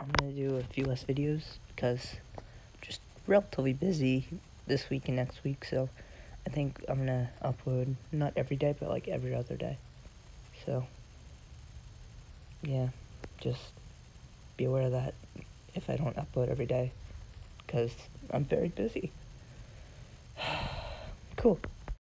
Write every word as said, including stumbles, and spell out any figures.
I'm gonna do a few less videos because I'm just relatively busy this week and next week, so I think I'm gonna upload not every day, but like every other day. So, yeah, just be aware of that if I don't upload every day, because I'm very busy. Cool.